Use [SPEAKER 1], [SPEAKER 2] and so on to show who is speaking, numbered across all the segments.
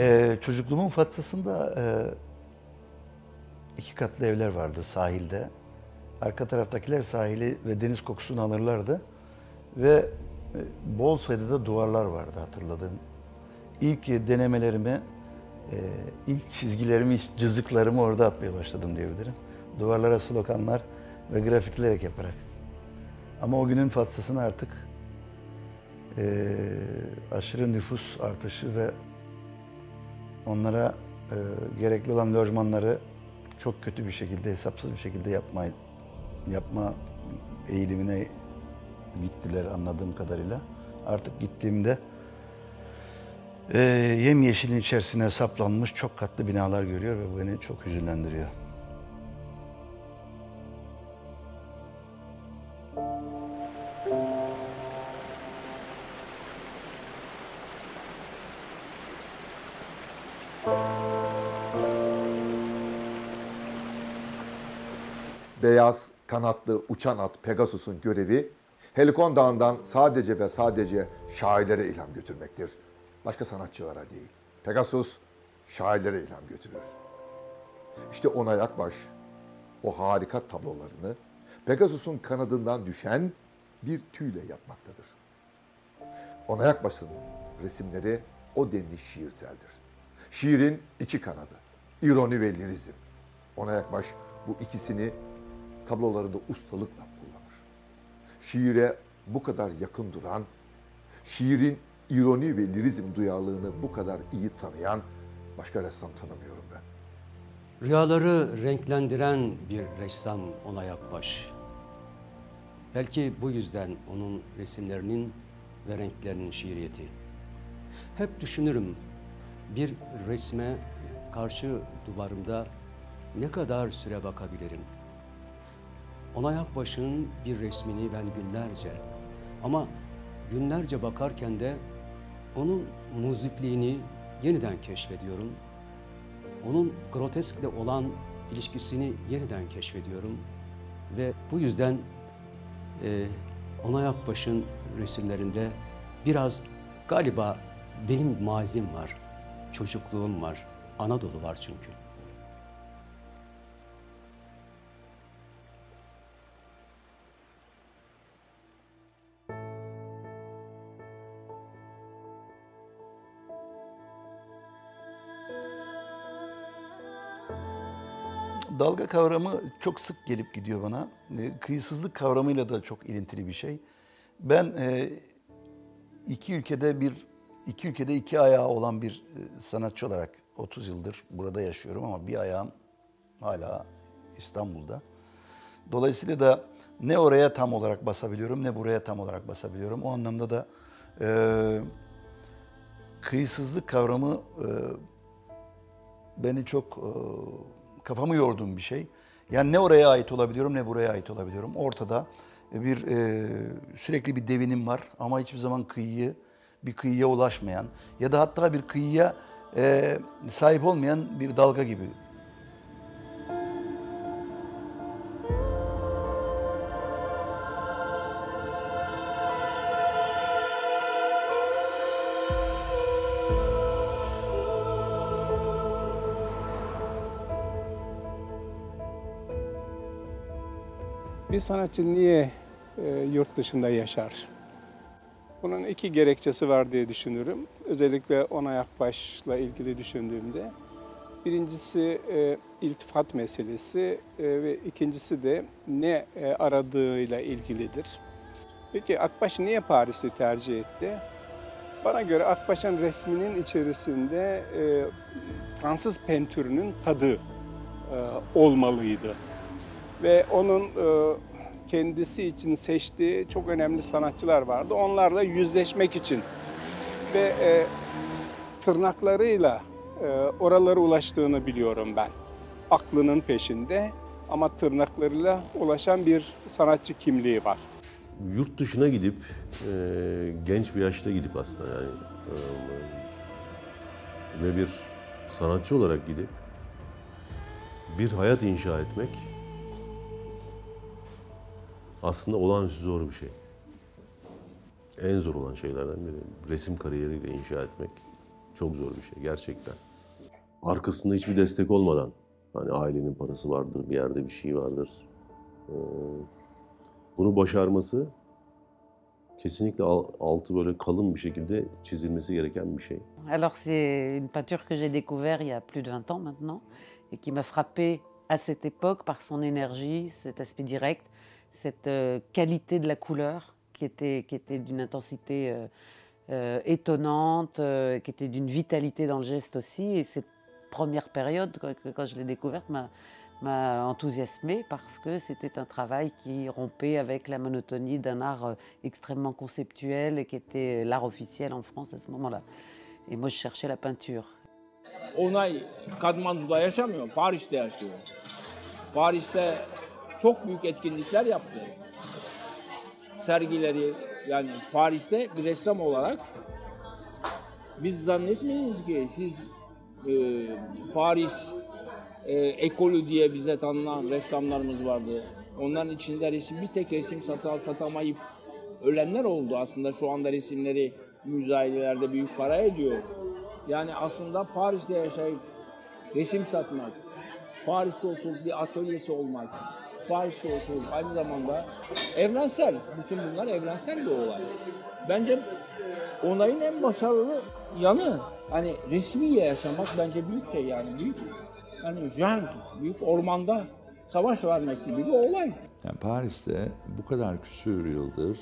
[SPEAKER 1] Çocukluğumun Fatsa'sında iki katlı evler vardı sahilde. Arka taraftakiler sahili ve deniz kokusunu alırlardı. Ve bol sayıda da duvarlar vardı hatırladığım. İlk denemelerimi, ilk çizgilerimi, ilk cızıklarımı orada atmaya başladım diyebilirim. Duvarlara sloganlar ve grafitilerek yaparak. Ama o günün Fatsa'sını artık aşırı nüfus artışı ve onlara gerekli olan lojmanları çok kötü bir şekilde, hesapsız bir şekilde yapma eğilimine gittiler anladığım kadarıyla. Artık gittiğimde yemyeşilin içerisine saplanmış çok katlı binalar görüyor ve bu beni çok hüzünlendiriyor.
[SPEAKER 2] Beyaz kanatlı uçan at Pegasus'un görevi Helikon Dağı'ndan sadece ve sadece şairlere ilham götürmektir. Başka sanatçılara değil. Pegasus şairlere ilham götürür. İşte Onay Akbaş o harika tablolarını Pegasus'un kanadından düşen bir tüyle yapmaktadır. Onay Akbaş'ın resimleri o denli şiirseldir. Şiirin iki kanadı, ironi ve lirizm. Onay Akbaş bu ikisini tablolarında ustalıkla kullanır. Şiire bu kadar yakın duran, şiirin ironi ve lirizm duyarlılığını bu kadar iyi tanıyan başka ressam tanımıyorum ben.
[SPEAKER 3] Rüyaları renklendiren bir ressam Onay Akbaş. Belki bu yüzden onun resimlerinin ve renklerinin şiiriyeti. Hep düşünürüm, bir resme karşı duvarımda ne kadar süre bakabilirim? Onay Akbaş'ın bir resmini ben günlerce bakarken de onun muzipliğini yeniden keşfediyorum. Onun groteskle olan ilişkisini yeniden keşfediyorum. Ve bu yüzden Onay Akbaş'ın resimlerinde biraz galiba benim mazim var, çocukluğum var, Anadolu var çünkü.
[SPEAKER 1] Dalga kavramı çok sık gelip gidiyor bana. Kıyısızlık kavramıyla da çok ilintili bir şey. Ben iki ülkede iki ayağı olan bir sanatçı olarak 30 yıldır burada yaşıyorum ama bir ayağım hala İstanbul'da. Dolayısıyla da ne oraya tam olarak basabiliyorum ne buraya tam olarak basabiliyorum. O anlamda da kıyısızlık kavramı beni çok kafamı yorduğum bir şey. Yani ne oraya ait olabiliyorum ne buraya ait olabiliyorum. Ortada sürekli bir devinim var ama hiçbir zaman bir kıyıya ulaşmayan ya da hatta bir kıyıya sahip olmayan bir dalga gibi.
[SPEAKER 4] Bir sanatçı niye yurt dışında yaşar? Bunun iki gerekçesi var diye düşünürüm. Özellikle Onay Akbaş'la ilgili düşündüğümde. Birincisi iltifat meselesi ve ikincisi de ne aradığıyla ilgilidir. Peki Akbaş niye Paris'i tercih etti? Bana göre Akbaş'ın resminin içerisinde Fransız pentürünün tadı olmalıydı. Ve onun kendisi için seçtiği çok önemli sanatçılar vardı. Onlarla yüzleşmek için ve tırnaklarıyla oralara ulaştığını biliyorum ben. Aklının peşinde ama tırnaklarıyla ulaşan bir sanatçı kimliği var.
[SPEAKER 5] Yurt dışına gidip, genç bir yaşta gidip aslında yani ve bir sanatçı olarak gidip bir hayat inşa etmek aslında olağanüstü zor bir şey. En zor olan şeylerden biri resim kariyeriyle inşa etmek. Çok zor bir şey gerçekten. Arkasında hiçbir destek olmadan, hani ailenin parası vardır, bir yerde bir şey vardır. Bunu başarması kesinlikle altı böyle kalın bir şekilde çizilmesi gereken bir şey.
[SPEAKER 6] Alors c'est une peinture que j'ai découvert il y a plus de 20 ans maintenant et qui m'a frappée à cette époque par son énergie, cet aspect direct, cette qualité de la couleur qui était d'une intensité étonnante, qui était d'une vitalité dans le geste aussi. Et cette première période, quand je l'ai découverte, m'a enthousiasmée parce que c'était un travail qui rompait avec la monotonie d'un art extrêmement conceptuel et qui était l'art officiel en France à ce moment-là. Et moi, je cherchais la peinture.
[SPEAKER 7] Onay Kathmandu'da yaşamıyor, Paris'te yaşıyor. Paris'te çok büyük etkinlikler yaptı. Sergileri, yani Paris'te bir ressam olarak biz zannetmeyiz ki siz Paris ekolü diye bize tanınan ressamlarımız vardı. Onların içinde bir tek resim satamayıp ölenler oldu. Aslında şu anda resimleri müzayelerde büyük para ediyor. Yani aslında Paris'te yaşayıp resim satmak, Paris'te oturup bir atölyesi olmak, Paris'te oturup aynı zamanda evrensel, bütün bunlar evrensel bir olay. Bence Onay'ın en başarılı yanı, hani resmiye yaşamak bence büyük şey, yani büyük. Yani büyük ormanda savaş vermek gibi bir olay.
[SPEAKER 8] Yani Paris'te bu kadar küsur yıldır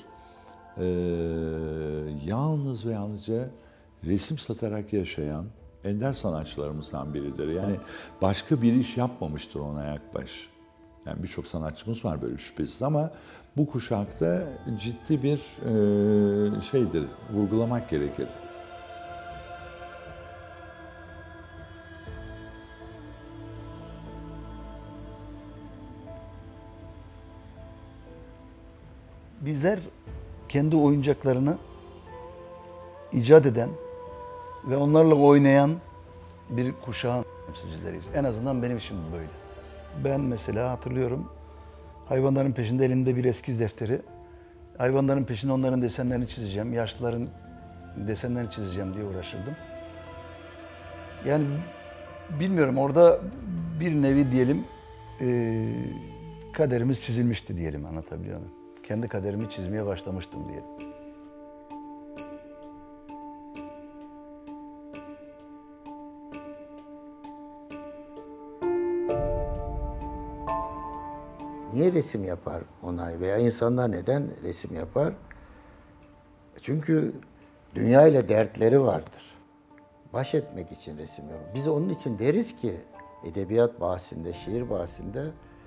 [SPEAKER 8] yalnız ve yalnızca resim satarak yaşayan ender sanatçılarımızdan biridir. Yani başka bir iş yapmamıştır Onay Akbaş. Yani birçok sanatçımız var böyle şüphesiz ama bu kuşakta ciddi bir şeydir, vurgulamak gerekir.
[SPEAKER 1] Bizler kendi oyuncaklarını icat eden ve onlarla oynayan bir kuşağın temsilcileriyiz. En azından benim için bu böyle. Ben mesela hatırlıyorum, hayvanların peşinde elimde bir eskiz defteri. Hayvanların peşinde onların desenlerini çizeceğim, yaşlıların desenlerini çizeceğim diye uğraşırdım. Yani bilmiyorum, orada bir nevi diyelim kaderimiz çizilmişti diyelim, anlatabiliyor muyum? Kendi kaderimi çizmeye başlamıştım diyelim.
[SPEAKER 9] Niye resim yapar Onay veya insanlar neden resim yapar? Çünkü dünya ile dertleri vardır. Baş etmek için resim yapar. Biz onun için deriz ki edebiyat bahsinde, şiir bahsinde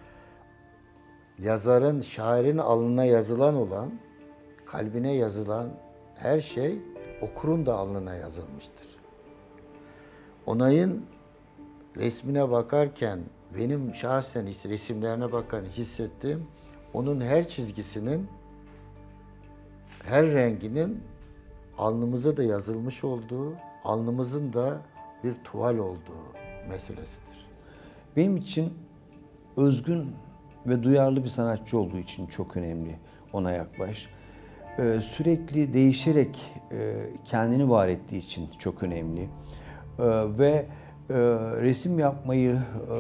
[SPEAKER 9] yazarın, şairin alnına yazılan olan, kalbine yazılan her şey okurun da alnına yazılmıştır. Onay'ın resmine bakarken benim şahsen resimlerine bakan hissettiğim, onun her çizgisinin, her renginin alnımıza da yazılmış olduğu, alnımızın da bir tuval olduğu meselesidir.
[SPEAKER 10] Benim için özgün ve duyarlı bir sanatçı olduğu için çok önemli Onay Akbaş. Sürekli değişerek kendini var ettiği için çok önemli. Ve resim yapmayı,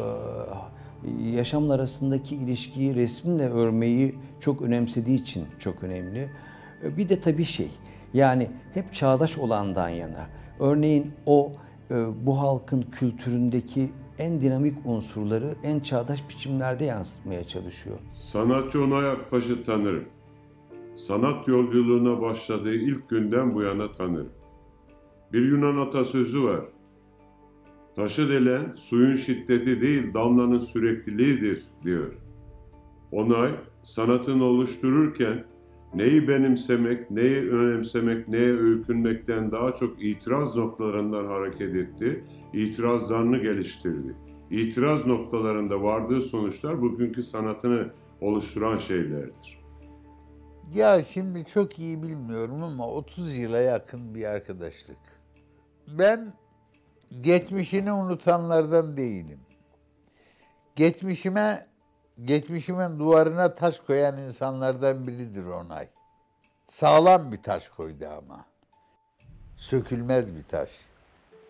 [SPEAKER 10] yaşamın arasındaki ilişkiyi resimle örmeyi çok önemsediği için çok önemli. Bir de tabii yani hep çağdaş olandan yana. Örneğin o bu halkın kültüründeki en dinamik unsurları en çağdaş biçimlerde yansıtmaya çalışıyor.
[SPEAKER 11] Sanatçı Onay Akbaş'ı tanırım. Sanat yolculuğuna başladığı ilk günden bu yana tanırım. Bir Yunan atasözü var. Taşı delen suyun şiddeti değil damlanın sürekliliğidir diyor. Onay sanatını oluştururken neyi benimsemek, neyi önemsemek, neye öykünmekten daha çok itiraz noktalarından hareket etti, itirazlarını geliştirdi. İtiraz noktalarında vardığı sonuçlar bugünkü sanatını oluşturan şeylerdir.
[SPEAKER 12] Ya şimdi çok iyi bilmiyorum ama 30 yıla yakın bir arkadaşlık. Ben geçmişini unutanlardan değilim. Geçmişimin duvarına taş koyan insanlardan biridir Onay. Sağlam bir taş koydu ama. Sökülmez bir taş.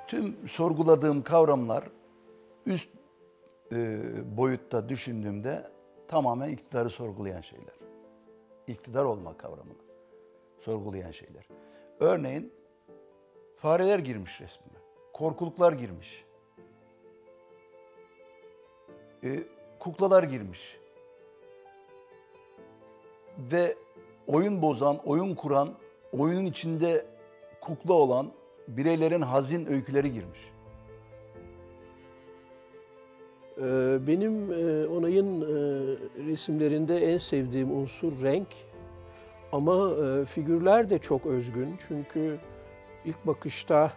[SPEAKER 1] tüm sorguladığım kavramlar üst boyutta düşündüğümde tamamen iktidarı sorgulayan şeyler. İktidar olma kavramını sorgulayan şeyler. Örneğin fareler girmiş resmime, korkuluklar girmiş, kuklalar girmiş ve oyun bozan, oyun kuran, oyunun içinde kukla olan bireylerin hazin öyküleri girmiş.
[SPEAKER 13] Benim Onay'ın resimlerinde en sevdiğim unsur renk. Ama figürler de çok özgün. Çünkü ilk bakışta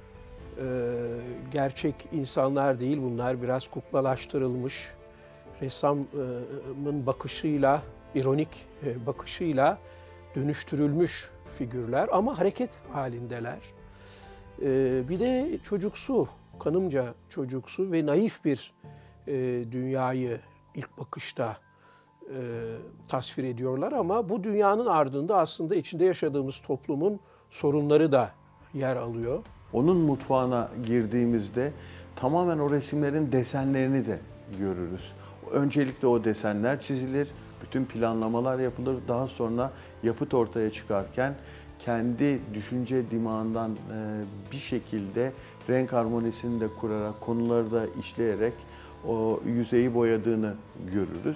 [SPEAKER 13] gerçek insanlar değil bunlar. Biraz kuklalaştırılmış. Ressamın bakışıyla, ironik bakışıyla dönüştürülmüş figürler. Ama hareket halindeler. Bir de çocuksu, kanımca çocuksu ve naif bir dünyayı ilk bakışta tasvir ediyorlar ama bu dünyanın ardında aslında içinde yaşadığımız toplumun sorunları da yer alıyor.
[SPEAKER 14] Onun mutfağına girdiğimizde tamamen o resimlerin desenlerini de görürüz. Öncelikle o desenler çizilir, bütün planlamalar yapılır. Daha sonra yapıt ortaya çıkarken kendi düşünce dimağından bir şekilde renk harmonisini de kurarak, konuları da işleyerek o yüzeyi boyadığını görürüz.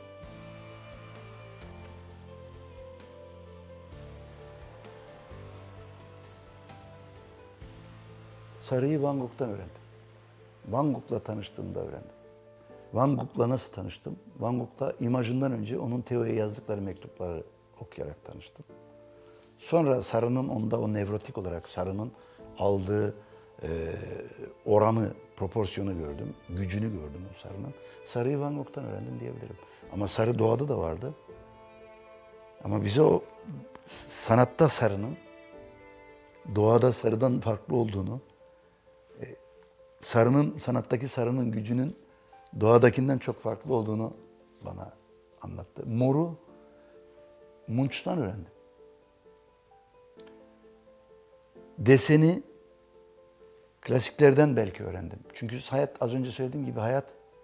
[SPEAKER 1] Sarıyı Van Gogh'tan öğrendim. Van Gogh'la tanıştığımda öğrendim. Van Gogh'la nasıl tanıştım? Van Gogh'la imajından önce onun Theo'ya yazdıkları mektupları okuyarak tanıştım. Sonra Sarı'nın onda o nevrotik olarak Sarı'nın aldığı oranı, proporsiyonu gördüm. Gücünü gördüm o Sarı'nın. Sarı'yı Van Gogh'tan öğrendim diyebilirim. Ama Sarı doğada da vardı. Ama bize o sanatta Sarı'nın doğada Sarı'dan farklı olduğunu, Sarı'nın, sanattaki Sarı'nın gücünün doğadakinden çok farklı olduğunu bana anlattı. Mor'u Munch'tan öğrendim. Deseni klasiklerden belki öğrendim. Çünkü hayat, az önce söylediğim gibi hayat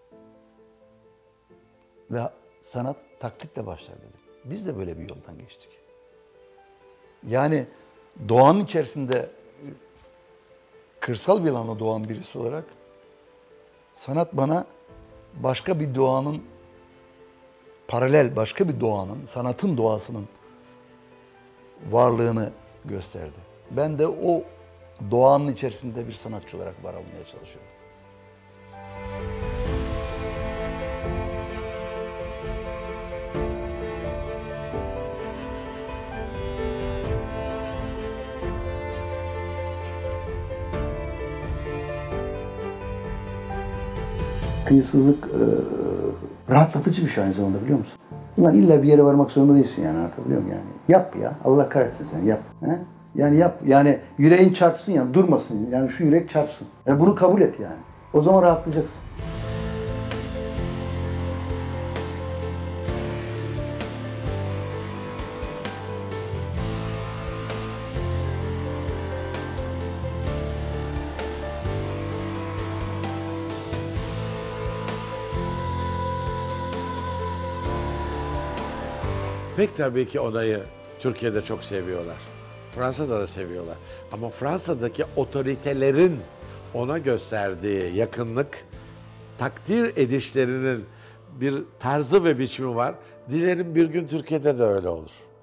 [SPEAKER 1] ve sanat taklitle başlar dedim. Biz de böyle bir yoldan geçtik. Yani doğanın içerisinde kırsal bir alanda doğan birisi olarak sanat bana başka bir doğanın, paralel başka bir doğanın, sanatın doğasının varlığını gösterdi. Ben de o doğanın içerisinde bir sanatçı olarak var olmaya çalışıyorum. Kıyısızlık rahatlatıcı bir şey aynı zamanda, biliyor musun? Ulan illa bir yere varmak zorunda değilsin yani, anlatabiliyor muyum yani? Yap ya, Allah kahretsin sen yap. He? Yani yap, yani yüreğin çarpsın yani, durmasın. Yani şu yürek çarpsın. Yani bunu kabul et yani. O zaman rahatlayacaksın.
[SPEAKER 15] Pek tabii ki Onay'ı Türkiye'de çok seviyorlar. Fransa'da da seviyorlar. Ama Fransa'daki otoritelerin ona gösterdiği yakınlık, takdir edişlerinin bir tarzı ve biçimi var. Dilerim bir gün Türkiye'de de öyle olur.